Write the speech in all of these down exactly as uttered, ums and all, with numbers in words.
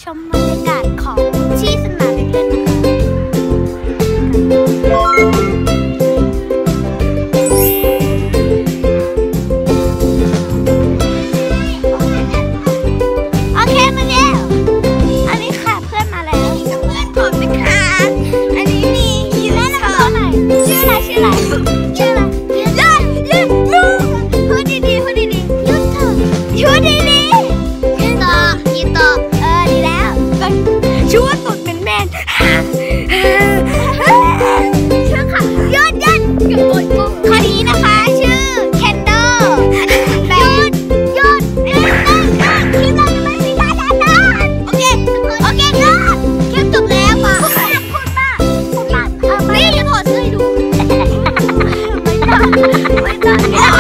ชมบรรยากาศของที่สนามเด็กเล่นนะคะโอเคมาแล้วอันนี้ค่ะเพื่อนมาแล้วเพื่อนผมนะคะอันนี้มียูเล่นนะคะชื่ออะไรชื่ออะไรชื่ออะไรยูเล่นยูยูพูดดีๆพูดดีๆยูเถอะยูดีๆยูต่อยูต่อเออดีแล้วชื่อว่าตดเป็นแมนชื่อค่ะยอดยันกับตัวกุ้งคนนี้นะคะชื่อเคนโดยอดยอดเอ๊ะคิดเราจะไม่มีท่าทางนั้นโอเคโอเคก็แค่จบแล้วป่ะพูดมากพูดมากเออไม่อย่าถอดเสื้อให้ดูไม่ต้องไม่ต้อง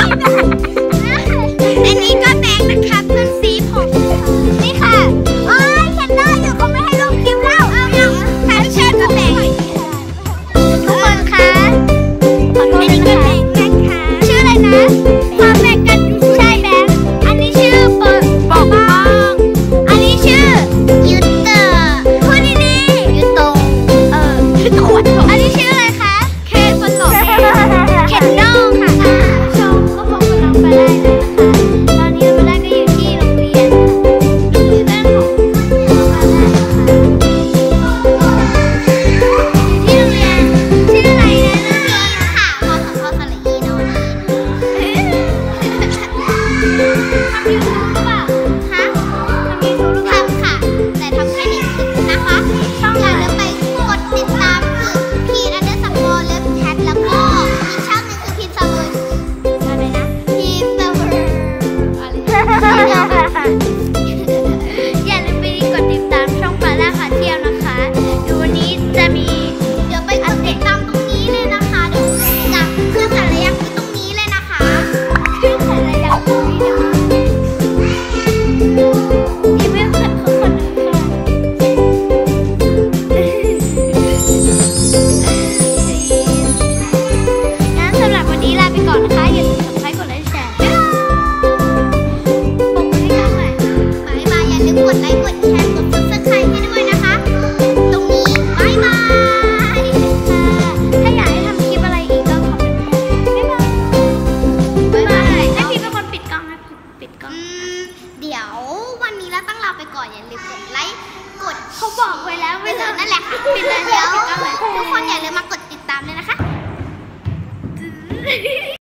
อันนี้ก็แบงค์นะคะเพื่อนซีผมนี่ค่ะโอ้ยเคนโดอยู่เขาไม่ให้ลงคลิปแล้วเอาเอาค่ะเชิญก็แบงค์ทุกคนคะขอโทษนะคะชื่ออะไรนะความแบ่งกันใช่แบงค์อันนี้ชื่อปกป้องอันนี้ชื่อยูเตอร์พูดดีๆยูโตเออยูโตอันนี้ชื่ออะไรคะเคนคนหล่อเคนโดค่ะชมก็พบกับน้องไปได้เลยนะคะตอนนี้ไปได้ก็อยู่ที่โรงเรียนอยู่ด้านของอยู่ที่โรงเรียนชื่ออะไรนะค่ะพอสสระอีโนนทำยูทูบหรือเปล่าฮะทำยูทูบหรือเปล่าทำค่ะแต่ทำแค่หนึ่งคลิปนะคะช่องอย่าลืมไปกดติดตามคือพีนอันเดอร์สกอร์เลิฟแคทแล้วก็อีกช่องหนึงคือพีนซาเวอร์อะไรนะพีนซาเวอร์อะไรอย่าลืมไปกดติดตามช่องปลาล่าพาเที่ยวนะคะเดี๋ยววันนี้จะมีเดี๋ยวไปกดติดตามตรงนี้เลยนะคะเดี๋ยวจะเครื่องสัญลักษณ์ที่ตรงนี้เลยนะคะเครื่องสัญลักษณ์ตรงนี้นะคะนี่ไม่เคยเขาคนนึงค่ะงั้นสำหรับวันนี้ลาไปก่อนนะคะอย่าลืม Subscribe กดไลค์แชร์ปกให้กันหน่อยบายบายอย่าลืมกดไลค์กดแชร์กด Subscribe ให้ด้วยนะคะตรงนี้บายบายค่ะถ้าอยากให้ทำคลิปอะไรอีกก็คอมเมนต์มาบ๊ายบายบ๊ายบายให้พี่เป็นคนปิดกล้องให้ปิดกล้องเดี๋ยววันนี้เราต้องลาไปก่อนอย่าลืมกดไลค์กดเขาบอกไว้แล้วไม่เหรอนั่นแหละค่ะปิดแล้วเดี๋ยวทุกคนอย่าลืมมากดติดตามเลยนะคะ